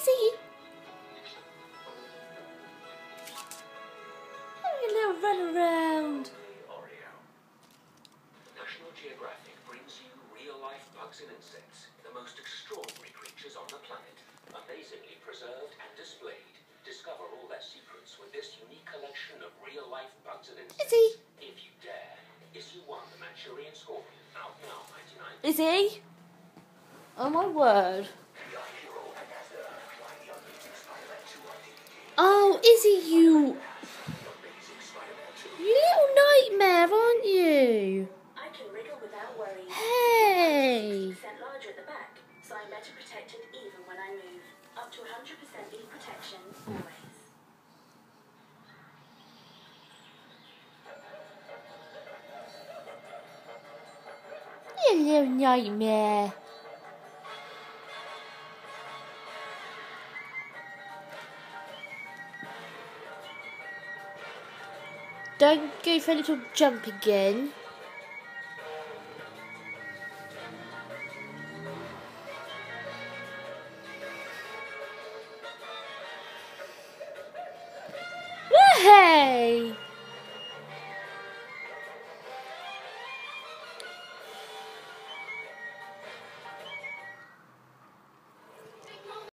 Izzy! Have a little run around. National Geographic brings you real-life bugs and insects, the most extraordinary creatures on the planet, amazingly preserved and displayed. Discover all their secrets with this unique collection of real-life bugs and insects. Izzy! If you dare, Izzy 1, the Manchurian Scorpion, out now, 99. Izzy? Oh my word. Oh, Izzy, you little nightmare, aren't you? I can wriggle without worry. Hey! 60% larger at the back, so I'm better protected even when I move. Up to 100% lead protection, always. You little nightmare. Don't go for a little jump again.